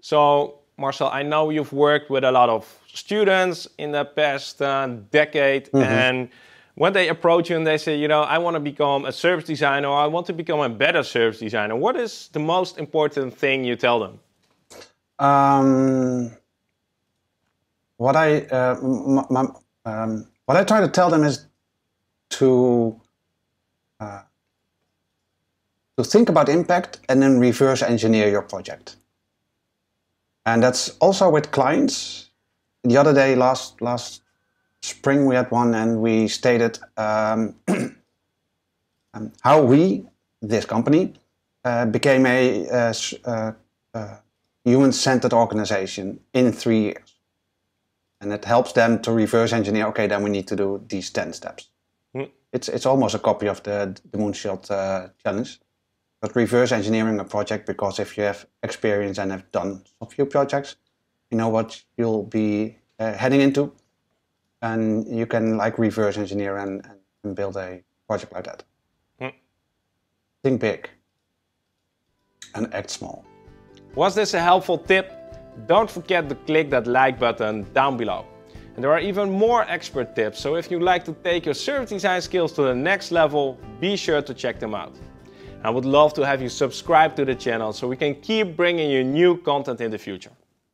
So, Marcel, I know you've worked with a lot of students in the past decade, and when they approach you and they say, you know, I want to become a service designer, or I want to become a better service designer, what is the most important thing you tell them? What I try to tell them is to think about impact and then reverse engineer your project. And that's also with clients. The other day, last spring, we had one, and we stated how we, this company, became a human-centered organization in 3 years. And it helps them to reverse engineer, okay, then we need to do these 10 steps. It's almost a copy of the Moonshot Challenge. But reverse engineering a project, because if you have experience and have done a few projects, you know what you'll be heading into, and you can like reverse engineer and build a project like that. Think big and act small. Was this a helpful tip? Don't forget to click that like button down below. And there are even more expert tips, so if you'd like to take your service design skills to the next level, be sure to check them out. I would love to have you subscribe to the channel so we can keep bringing you new content in the future.